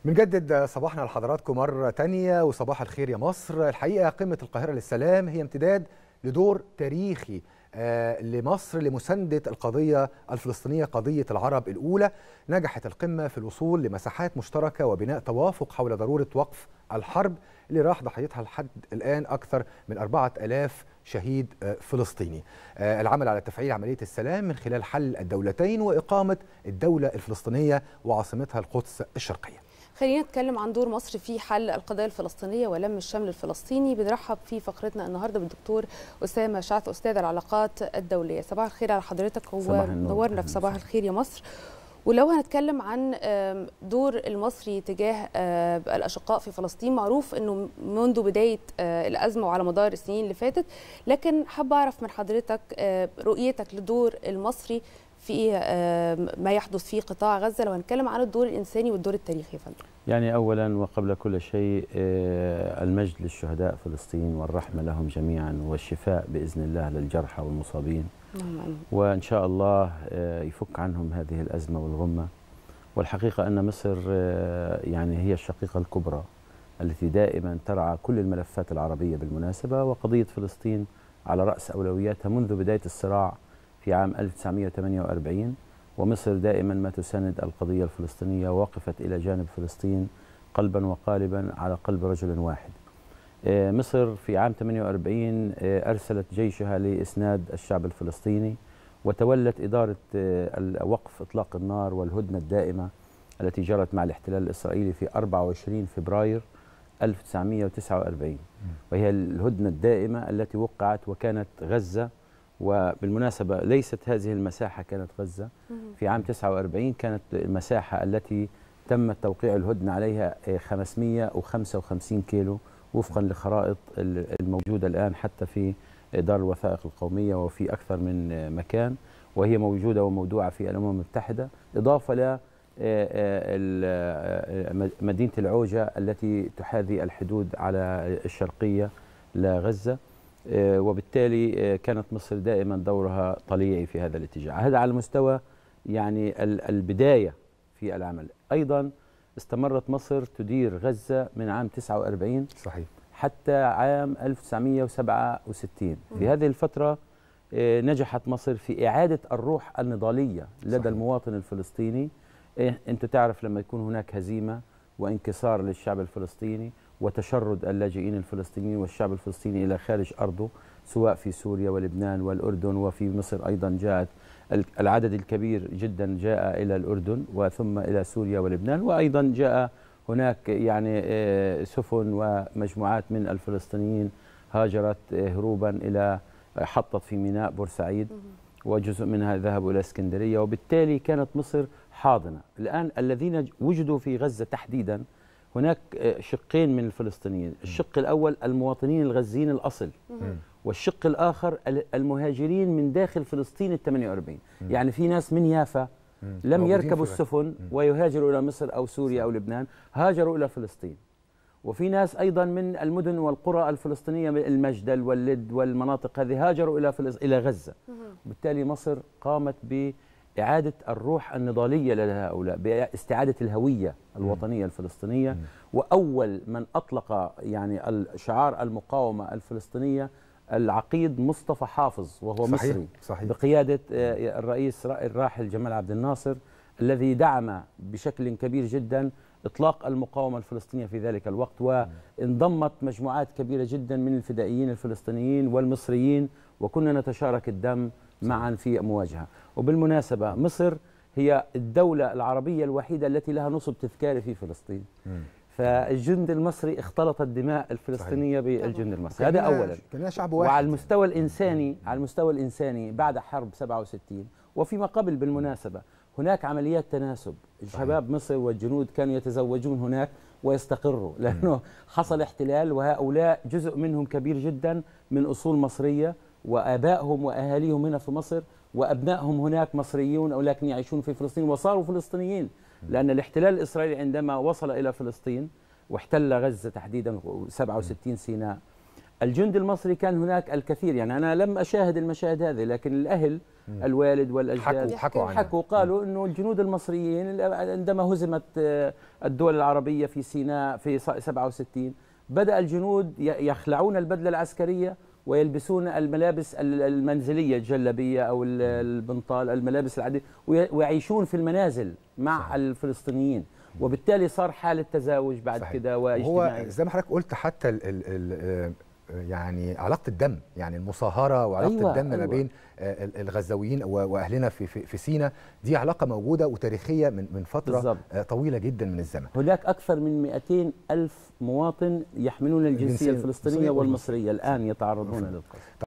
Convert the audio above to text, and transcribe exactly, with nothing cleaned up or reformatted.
بنجدد صباحنا لحضراتكم مرة تانية وصباح الخير يا مصر. الحقيقة قمة القاهرة للسلام هي امتداد لدور تاريخي آه لمصر لمساندة القضية الفلسطينية، قضية العرب الأولى. نجحت القمة في الوصول لمساحات مشتركة وبناء توافق حول ضرورة وقف الحرب اللي راح ضحيتها لحد الآن أكثر من أربعة آلاف شهيد آه فلسطيني. آه العمل على تفعيل عملية السلام من خلال حل الدولتين وإقامة الدولة الفلسطينية وعاصمتها القدس الشرقية. خلينا نتكلم عن دور مصر في حل القضية الفلسطينية ولم الشمل الفلسطيني. بنرحب في فقرتنا النهارده بالدكتور أسامة شعث، أستاذ العلاقات الدولية. صباح الخير على حضرتك ونورنا في صباح الخير يا مصر. ولو هنتكلم عن دور المصري تجاه الأشقاء في فلسطين، معروف أنه منذ بداية الأزمة وعلى مدار السنين اللي فاتت، لكن حابة أعرف من حضرتك رؤيتك لدور المصري في ما يحدث في قطاع غزة، لو هنتكلم عن الدور الإنساني والدور التاريخي يا فندم. يعني أولا وقبل كل شيء المجد للشهداء فلسطين والرحمة لهم جميعا والشفاء بإذن الله للجرحى والمصابين، وإن شاء الله يفك عنهم هذه الأزمة والغمة. والحقيقة أن مصر يعني هي الشقيقة الكبرى التي دائما ترعى كل الملفات العربية بالمناسبة، وقضية فلسطين على رأس أولوياتها منذ بداية الصراع في عام ألف وتسعمئة وثمانية وأربعين، ومصر دائما ما تساند القضية الفلسطينية ووقفت إلى جانب فلسطين قلبا وقالبا على قلب رجل واحد. مصر في عام ثمانية وأربعين أرسلت جيشها لإسناد الشعب الفلسطيني، وتولت إدارة وقف إطلاق النار والهدنة الدائمة التي جرت مع الاحتلال الإسرائيلي في أربعة وعشرين فبراير ألف وتسعمئة وتسعة وأربعين، وهي الهدنة الدائمة التي وقعت وكانت غزة. وبالمناسبة ليست هذه المساحة كانت غزة في عام تسعة وأربعين، كانت المساحة التي تم توقيع الهدنة عليها خمسمئة وخمسة وخمسين كيلو وفقا لخرائط الموجودة الآن حتى في دار الوثائق القومية وفي أكثر من مكان، وهي موجودة وموضوعة في الأمم المتحدة، إضافة ل مدينة العوجة التي تحاذي الحدود على الشرقية لغزة. وبالتالي كانت مصر دائما دورها طليعي في هذا الاتجاه. هذا على مستوى يعني البداية في العمل. أيضا استمرت مصر تدير غزة من عام تسعة وأربعين صحيح حتى عام ألف وتسعمئة وسبعة وستين. في هذه الفترة نجحت مصر في إعادة الروح النضالية لدى صحيح. المواطن الفلسطيني. أنت تعرف لما يكون هناك هزيمة وانكسار للشعب الفلسطيني وتشرد اللاجئين الفلسطينيين والشعب الفلسطيني إلى خارج أرضه، سواء في سوريا ولبنان والأردن، وفي مصر أيضا جاءت العدد الكبير جدا جاء إلى الأردن وثم إلى سوريا ولبنان، وأيضا جاء هناك يعني سفن ومجموعات من الفلسطينيين هاجرت هروبا إلى حطت في ميناء بورسعيد، وجزء منها ذهبوا إلى اسكندرية. وبالتالي كانت مصر حاضنة. الآن الذين وجدوا في غزة تحديدا هناك شقين من الفلسطينيين، الشق الأول المواطنين الغزيين الأصل، والشق الآخر المهاجرين من داخل فلسطين الثمانية وأربعين. يعني في ناس من يافا لم يركبوا السفن ويهاجروا إلى مصر أو سوريا أو لبنان، هاجروا إلى فلسطين. وفي ناس أيضا من المدن والقرى الفلسطينية من المجدل واللد والمناطق هذه هاجروا إلى إلى غزة. وبالتالي مصر قامت بإعادة الروح النضالية لهؤلاء، باستعادة الهوية الوطنية الفلسطينية. وأول من أطلق يعني شعار المقاومة الفلسطينية العقيد مصطفى حافظ، وهو صحيح مصري صحيح. بقيادة الرئيس الراحل جمال عبد الناصر، الذي دعم بشكل كبير جدا إطلاق المقاومة الفلسطينية في ذلك الوقت، وانضمت مجموعات كبيرة جدا من الفدائيين الفلسطينيين والمصريين، وكنا نتشارك الدم معا في مواجهة. وبالمناسبة مصر هي الدولة العربية الوحيدة التي لها نصب تذكاري في فلسطين. فالجند المصري اختلط الدماء الفلسطينية صحيح. بالجند المصري. هذا أولا. كنا شعب واحد. وعلى المستوى الإنساني على المستوى الإنساني بعد حرب سبعة وستين وفيما قبل بالمناسبة هناك عمليات تناسب. شباب مصر والجنود كانوا يتزوجون هناك ويستقروا، لأنه حصل احتلال، وهؤلاء جزء منهم كبير جدا من أصول مصرية، وآبائهم وأهاليهم هنا في مصر، وأبنائهم هناك مصريون ولكن يعيشون في فلسطين وصاروا فلسطينيين. لأن الاحتلال الإسرائيلي عندما وصل إلى فلسطين واحتل غزة تحديدا سبعة وستين سيناء، الجندي المصري كان هناك الكثير، يعني أنا لم أشاهد المشاهد هذه، لكن الأهل م. الوالد والأجداد حكوا حكوا, حكوا قالوا أنه الجنود المصريين عندما هزمت الدول العربية في سيناء في سبعة وستين بدأ الجنود يخلعون البدلة العسكرية ويلبسون الملابس المنزلية، الجلبية أو البنطال، الملابس العادية، ويعيشون في المنازل مع صحيح. الفلسطينيين، وبالتالي صار حالة تزاوج بعد كده واجتماعي. هو زي ما حضرتك قلت حتى ال ال ال يعني علاقة الدم، يعني المصاهرة وعلاقة أيوة الدم أيوة. ما بين الغزاويين وأهلنا في في, في سيناء، دي علاقة موجودة وتاريخية من من فترة بالزبط. طويلة جدا من الزمن. هناك أكثر من مئتين ألف مواطن يحملون الجنسية الفلسطينية والمصرية الآن يتعرضون للقصف.